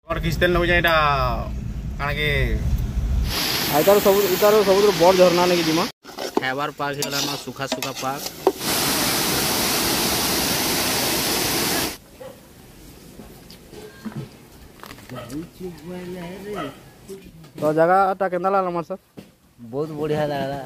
और किस्तेल नौ जाइटा काना के आइतार सब बड़ झरना नहीं जिमा खाइबार पाक हेला ना सुखा सुखा पाक तो जगह टा केंदा लागला मार सर बहुत बढ़िया लागला।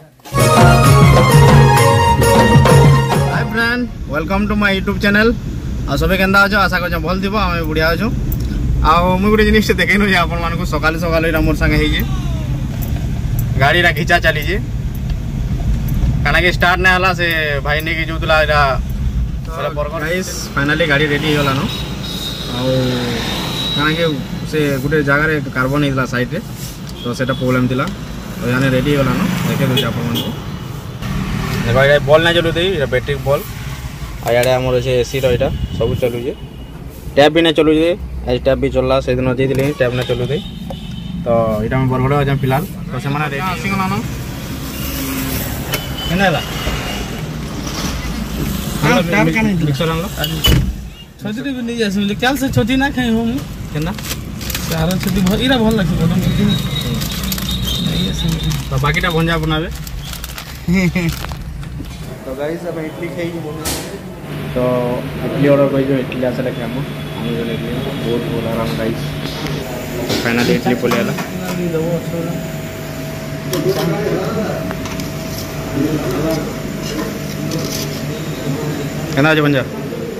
Hi friend welcome to my YouTube channel आ सबे केंदा अछो आशा करछ भल दिबो हम बुढ़िया अछो आ मु गुटे जिनिस देखेनु जे आपन मानको सकाल सकाल इरा मोर संगे हेजे गाड़ी रा खिचा चली जे काना के स्टार्ट नै हला से भाई ने के जोतला इरा सारा बर्गर गाइस फाइनली गाड़ी रेडी होला न आ काना के से गुटे जगह रे कार्बन हिला साइड रे तो सेटा प्रॉब्लम थिला तो याने रेडी होला न देखे दो आपन मानको देखो इरा बॉल ना चलु दे इरा बैटरी बॉल आ याडे हमर से एसी रो इटा सब चलु जे टैप भी ना चलु जे आज टैप भी चलला से दिन जे दिले टैप ना चलु दे तो इटा हम बरगड़ अजा फिलहाल तो से माने रेडी आसी गला न केनाला हां टैप काने मिक्सर आनलो छोटी भी नहीं जासु क्याल से छोटी ना खाई हो मु केना सारा छोटी इरा भल लागछ बडन नहीं तो बाकीटा भंजा बनावे तो गाइस अब इडली खाई तो इडली ऑर्डर कर जो इडली आसले खाम हम जो इडली बहुत बोल आराम गाइस तो फाइनली इडली पोलेला केना जे बंजा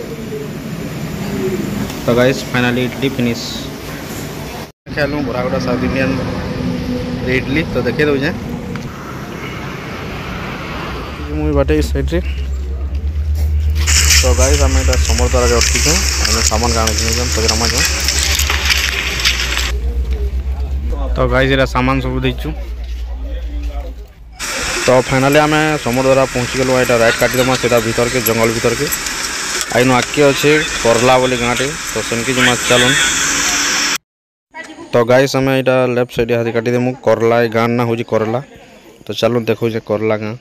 तो गाइस फाइनली इडली फिनिश खेलूँ बोरागड़ा साउथ इंडियन इडली तो देखे दो जे मुई बाटे इस साइड रे तो गाइस हम एटा समर द्वारा रे अटकी छौ हम सामान गाने के नियम प्रोग्राम छौ तो गाइस एरा सामान सब देछु तो फाइनली हमें समर द्वारा पहुंच गेलो एटा राइट काटी दमा सेटा भीतर के जंगल भीतर के आइनो आके अच्छे करला बोली गाँटे तो सेनकी जमा चलन तो गाइस हमें एटा लेफ्ट साइड हाथी काटी देमु करला गाँ ना हो करला तो चलो देखो जे करला गाँ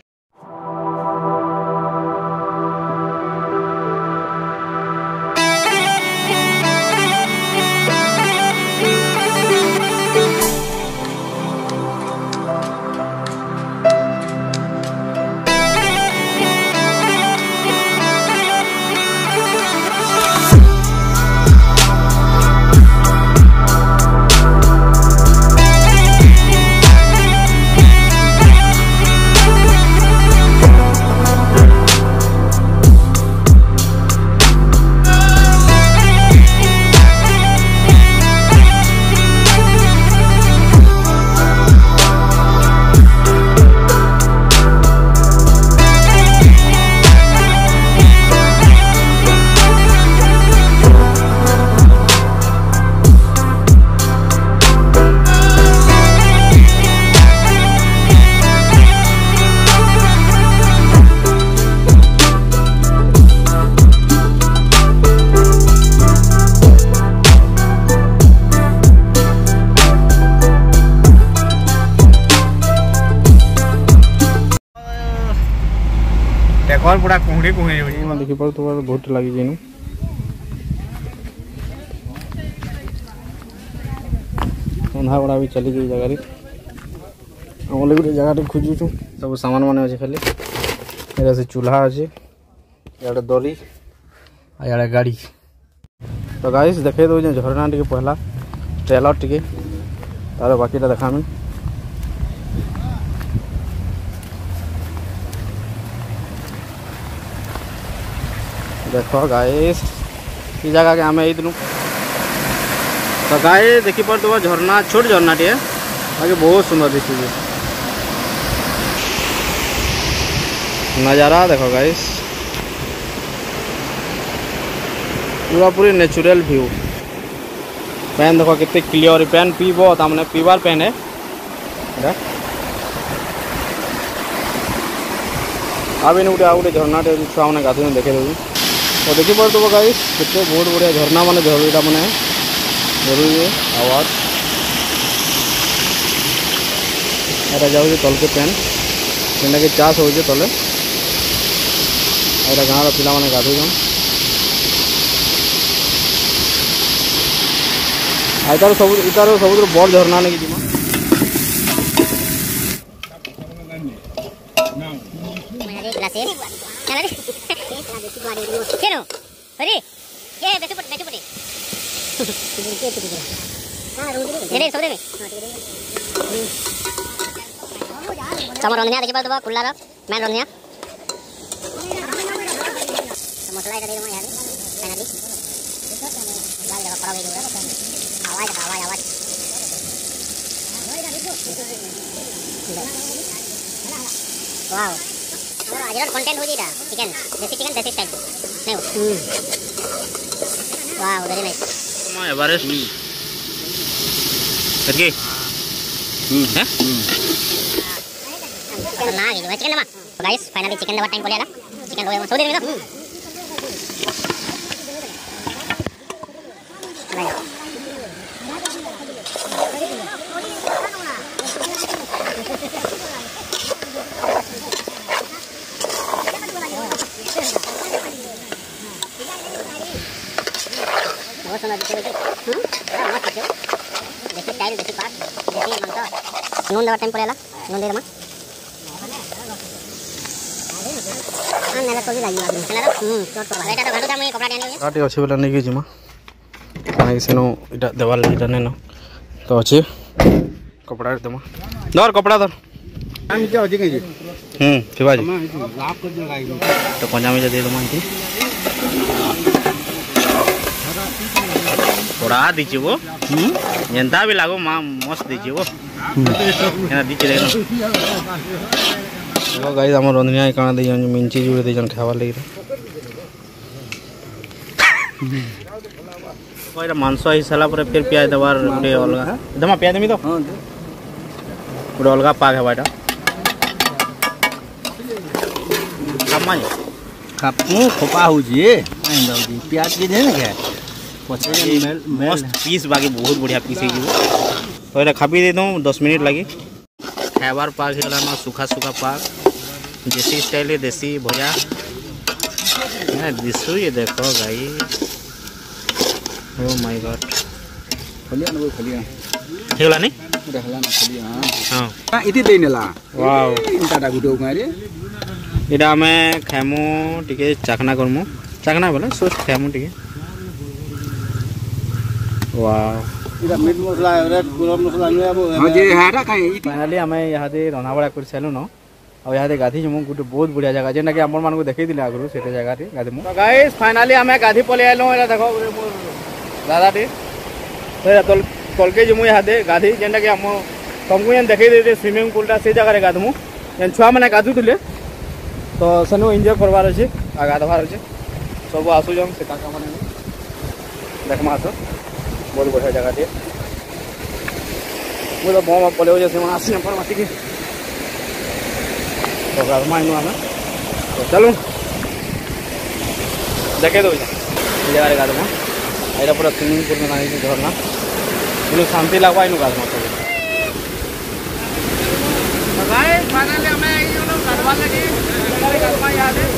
देखो पूरा कुहड़ी कुहड़ी हो देखि पर तो बहुत लगी जेनु अंधा बड़ा भी चली गई जगह रे हम लोग जगह रे खोजु छु सब सामान माने अछि खाली एरा से चूल्हा अछि याडे दरी आ याडे गाड़ी तो गाइस देखे दो जे झरना टिके पहला ट्रेलर टिके तारे बाकीटा देखामी देखो गाइस ई जगह के हमें इतनु तो गाइस देखि पर तो झरना छोट झरना टे बाकी बहुत सुंदर दिखी नज़ारा देखो गाइस पूरा पूरी नेचुरल व्यू पैन देखो कितने क्लियर पैन पीबो तामने पीबार पैन है अब इन गोटे झरना टे छुआ मैंने गाधु देखे देवी तो देखी पार तो गाइस कितने बहुत बढ़िया झरना माने झरना माने जरूरी है आवाज एटा जाऊ तल के पैन जेनटा कि चाष हो तले एटा गाँव पिला माने गाधुन इतार सब बड़ झरना नहीं जिमा sama rongnya देखिए तो खुला रहा मैं रongnya मसला है करेगा यार फाइनली लाल जगह पड़ा हुआ है आवाज वाओ हमारा आज कंटेंट हो जीरा चिकन देसी स्टाइल नहीं वाओ वेरी नाइस मा एवरेस्ट करके हैं ना gitu chicken nama guys finally chicken dapat time boleh ada chicken lo yang masuk deh itu नून dapat time boleh lah nung deh mah काटे अच्छे बेला नहीं जिमा कहीं से इटा देवाल इटा नहीं न तो अच्छे कपड़ा देमा धर कपड़ा धर थिबा जी तो कंजा में दे दमा इति थोड़ा दीची वो जनता भी लागो मां मस्त दीची वो एना दीची देनो हेलो गाइस हमर रंधनिया काना दे जन मिंची जुड़े दे जन खावा लगी कोइरा मांस हिसाला पर फिर प्याज दबार गुटे अलगा दमा प्याज देमी तो हां गुटे अलगा पाक है बाटा खामाई खापू खोपा हो जी आइन दो जी प्याज के दे ना क्या पचे मस्त पीस बाकी बहुत बढ़िया पीस है तो एटा खापी दे दो 10 मिनट लगी खाबार पाक है ना सूखा सूखा पाक देसी स्टाइल है देसी भजा है दिसु ये देखो गाइस ओ माय गॉड खलिया न खलिया हेला नहीं देखला ना खलिया हां हां इति देनेला वाओ इंटा दा गुडो गारे इडा में खामु टिके चाखना करमु चाखना बोले सोच खामु टिके वाओ इरा मीट मसला रेड गरम मसला नै अब हां जे हाडा खाइ इति फाइनली हमें यहां दे रना बड़ा कर सेलु न और यहाँ गाधी जमु गोटे बहुत बढ़िया जगह जेना कि हमर मान को देखै दिले आगरु सेटे जगह रे गाधी मु तो गाइस फाइनली हमें गाधी पले आलो एला देखो दादा टे तो तल के जमु यहाँ दे गाधी जेना कि हम तुमको यन देखै दे स्विमिंग पूल ता से जगह रे गाधमु यन छुआ माने गाधु दिले तो सनु एन्जॉय करवार अछि आ गाधवार अछि सब आसु जम से काका माने देखमा आसो बहुत बढ़िया जगह टे मु तो बम पले हो जे से आसी पर माटी के तो गाधमाइनु हमें तो चलो देखे दो जगह रे गाधमा एटा पूरा स्विमिंग पूल में नहीं झरना बोलो शांति लगवा इनु गाधमा तो गाइस फाइनली हमें ये लोग गाधवा लगी गाधमा याद है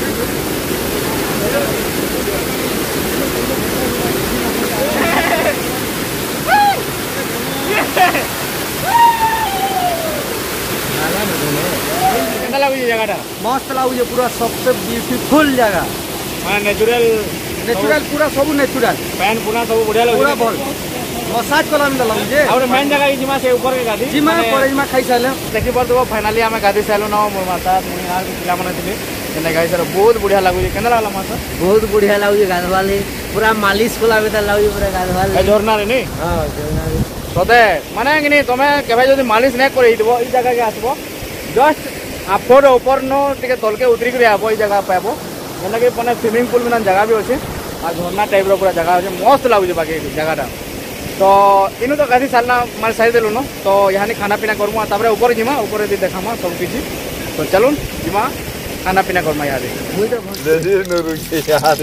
केना लागु ये जगह मस्त लागु जे पूरा सबसे ब्यूटीफुल जगह माने नेचुरल पूरा सब नेचुरल पैन पुना सब बढ़िया लागु पूरा बोल मसाज कला में लागु जे और मेन जगह की जिमा से ऊपर के गादी जिमा पर जिमा खाइ साले देखि पर तो फाइनली हमें गादी सालो न मोर माता मुई यार पिला माने थिले केना गाइस सर बहुत बढ़िया लागु जे केना लागला माता बहुत बढ़िया लागु जे गाधवाले पूरा मालिश कला में लागु जे पूरा गाधवाले झरना रे नहीं हां झरना रे सदे माने कि नहीं तमे केबे जदी मालिश नै करै दिबो ई जगह के आसबो जस्ट आफोर ऊपर नो टिके तल के उतरी के आबो ई जगह पाबो जेना कि पने स्विमिंग पूल में जगह भी अछि आ झरना टाइप रो पूरा जगह अछि मस्त लागु जे बाकी जगहटा तो इनु तो गाधी सालना मार साइड देलु न तो यहां खाना पीना करमु तापर ऊपर जिमा ऊपर दी देखामा सब किछि तो चलून जिमा खाना पीना करमा याद मुई तो देदी न रुके याद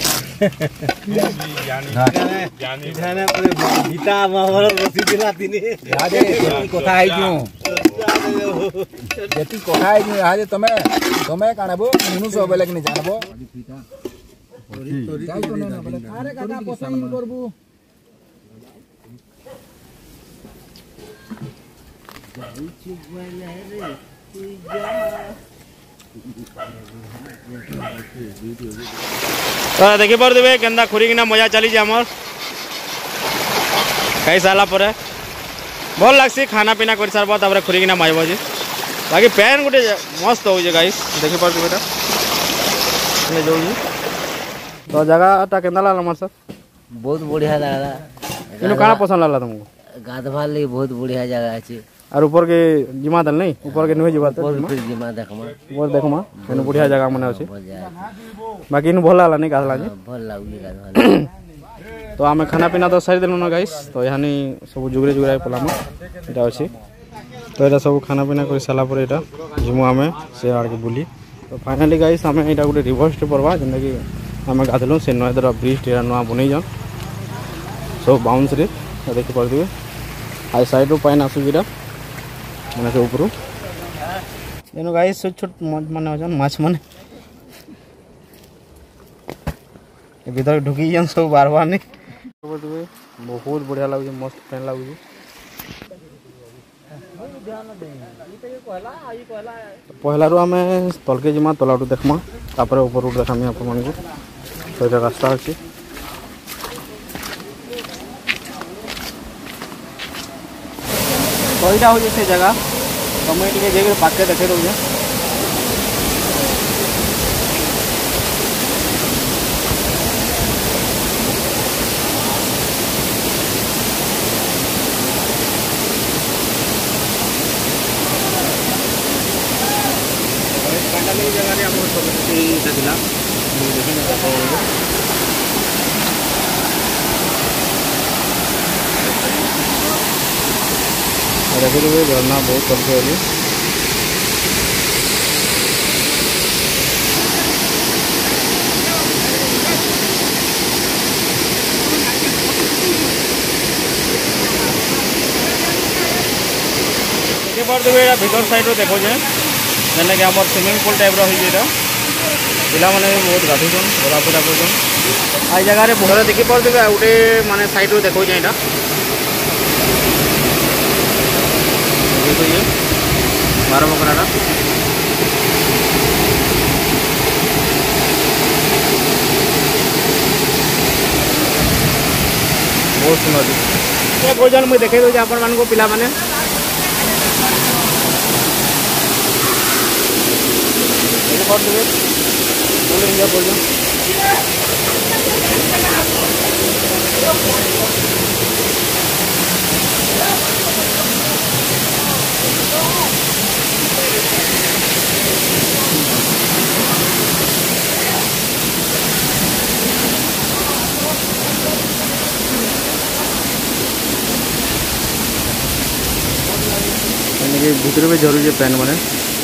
जानी जाने पूरे गीता महाभारत बसी दिला तिनी यादे कथा आइ जो जेती कथा आइ जो यादे तमे कानबो मुनु सब बेले कि जानबो जाई तो न बोले अरे काका पसंद करबू तो देखी पारे केन्दा खुरीकिना मजा चली आमर खाई सारा पर भल लग्सी खाना पीना कर सार तापर खुरीकिना माइब जे बाकी पैन गोटे मस्त हो गाइस देखी पारे जो तो जगहटा केन्दा लागला मार सर बहुत बढ़िया लगा इनु काना पसंद लागला तुमको गाधवा लगी बहुत बढ़िया जगह अच्छी और ऊपर के जिमा दल नहीं ऊपर के नुहे जिमा जिमा देखमा ऊपर देखमा इनु बढ़िया जगह मने अछि बाकी इनु भल लागला नहीं गाधला जे भल लागली गाधवा तो आम खाना पीना तो सारी देलु ना गाइस तो यहाँ सब जुगरे जुगराई पलाम यहाँ अच्छी तो यहाँ सब खाना पीना कर सारा पर यहाँ जिमु आम से आड़ के बुली तो फाइनाली गाइस आम यहाँ गोटे रिवर्स पड़वा जेनटा कि आम गाधलु से नयदर ब्रिज नुआ बनई जान सब बाउंस रे देखी पारे आई साइड रू पाइन आसूरा मैंने से ऊपर तेणु गाइस छोट छोट मान माछ मैंने भीतर ढुकी जान सब बार बार नहीं बहुत बढ़िया लगे मस्त फैन लगे पहला रू आम तलके जिमा तलाटू देखमा तापर ऊपर देखामी आप मान तो ये रास्ता अच्छी तो यहाँ हूँ से जगह तो मुझे टे पाके देखे दूँ देखिए झरना बहुत चलते अभी भीतर साइड देखो जेने कि आम स्विमिंग पूल टाइप रहा पिला मैंने बहुत गाधुन गलाफुरा कर आई जगह भर देखी पारे गोटे माने साइड रू देखो यहाँ ये 12 बकरा बहुत सुंदर भोजन मुझे देखे दूँ आपण मान पिला माने एंजॉय कर भीतर भी जरूरी है पैन मैंने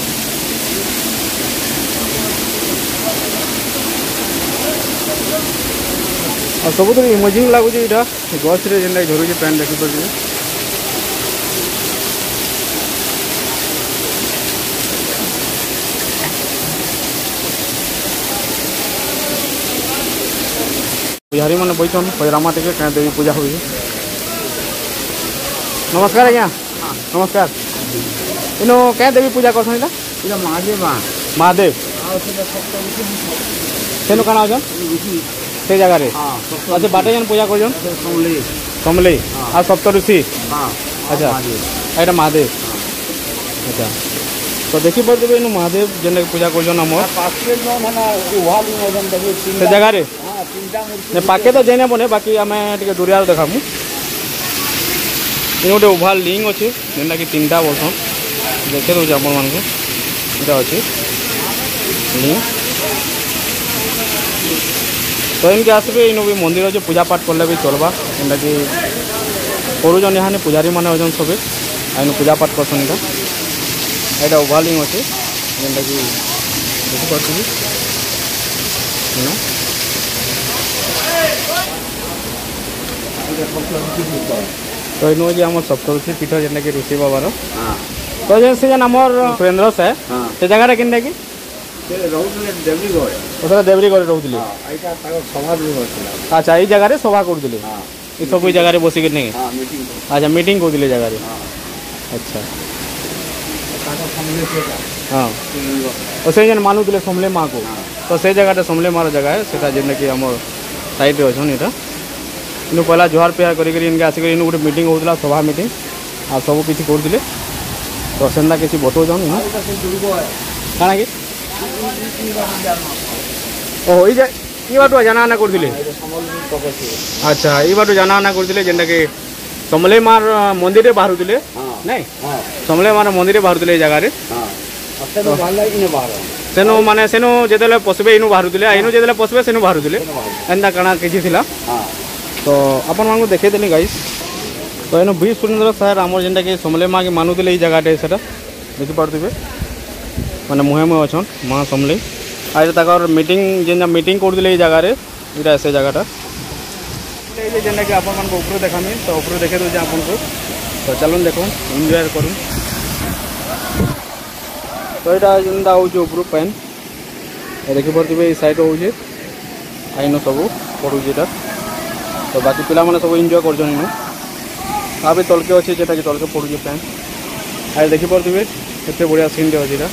और सब इमेजिंग लगुच यहाँ गछ जेनटा झरुचे पैन देखिपारे पुजारी मैंने बैठन पैरामा टे क्या देवी पूजा हुई नमस्कार आज्ञा नमस्कार इनो क्या देवी पूजा कर महादेव महादेव सेनु काना अछन से जगह रे अच्छा बाटे जन पूजा कर समले आ सप्तऋषि अच्छा एटा महादेव अच्छा तो देखी पारे इन महादेव जेन पूजा कर जगह रे पाके तो जाने बने बाकी आम टे दूरिया देखामु इन गोटे ओभार लिंग अच्छे जेनटा कि 3टा बसन देखे दूसरे आप यहाँ अच्छे लिंग तो इनके आसबे इन भी मंदिर अच्छे पूजा पाठ कले भी चलवा जेनटा कि करुन यहाँ पूजारी मैंने अजन सबे इन पूजा पाठ करसन यहाँ ओभार लिंग अच्छे जेनटा कि देखिए तो इन जी आम सप्तऋषि पीठ जेनटा कि ऋषि बाबार तो से आमर सुरेन्द्र साहे से जगह कि देवरीगढ़ रोते अच्छा ये जगह सभा करुले सब जगह बसिक नहीं अच्छा मीटिंग करुले जगह अच्छा हाँ तो से जेन मानुले समले माँ को तो से जगह समले मार जगह है सेटा जेन कि आम साइड अच्छन यहाँ इनु पहला जुहार पेहार करी इनके आसिक इन गोटे मीटिंग होता सभा मीटिंग आ सब किसी करते तो सेन्दा किसी बताऊन काଣା कि ओह ये बाटू जाना आना करते अच्छा ये बाटू जाना आना करते जेनटा कि समले मार मंदिर बाहरुले नहीं समले मार मंदिर बाहरुले जगार सेनु माने सेनु जेतेले पसबे इनु बाहरुले इनु जेतेले पसबे सेनु बाहरुले एंदा काଣା किछि थिला तो अपन मानू देखे देली गाइस तो एनु बी सुरेंद्र सर आमर जेनटा कि समले माँ के मानुले जगह सेटा देखि पारथिबे माने मुहे मुहे अछन माँ समले आरे तकर मीटिंग जेना मीटिंग करथिले जगह रे इटा से जगहटा ये जेना कि अपन मानको ऊपर देखामी तो ऊपर देखे दो आपन को तो चलन देखो एंजॉय करूँ तो यहाँ जेनटा हो ऊपर पैन देखी पारे साइड हो आईन सब पड़ूटा तो बाकी पिला माने सब एंजॉय कर भी तलके अच्छे जेटा कि तलके पड़ू पैन आए देखी पारे केते बढ़िया सीन अच्छे यहाँ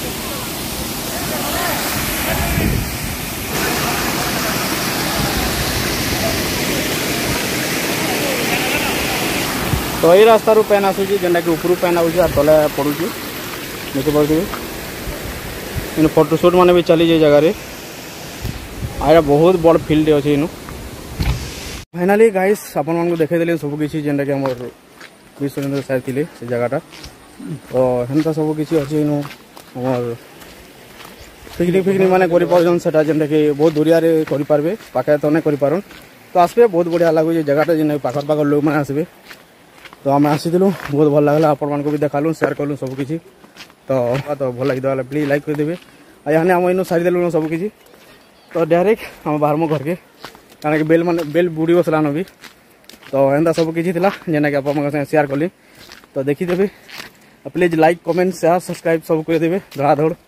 तो ये रास्ता रू पैन आसूँ जेनटा कि ऊपर पैन आऊँ और तले पड़ू देखी पारे इन फोटोशूट माने भी चली जाए जगह आया बहुत बड़ फील्ड अच्छे इनु फाइनाली गाइस अपन मान को देखे देले सब किसी जेनटा कि हमर बी सुरेंद्र सर थिले से जगहटा तो हेनता सब किसी अच्छे इनु हमर पिकनिक माने करि परजन सेटा जेनटा कि बहुत दूरिया रे करि पारबे पाखे तो नै करि पारन तो आसबे बहुत बढ़िया लागो जे जगहटा जेन पाखर पाखर लोग माने आसबे तो आम आसीलु बहुत भल लागला अपन मान को भी देखालु शेयर करलु सब किसी तो भल लगी प्लीज लाइक करदेवे आ यहाँ आम इन सारीदेलु सब किसी तो डायरेक्ट आम बाहर मो घर के कारण कि बेल बुड़ी बसलान भी तो एंता सब किसी जेना कि आप शेयर कली तो देखीदेवे please like comment share subscribe सब करदेवे धड़ाधड़।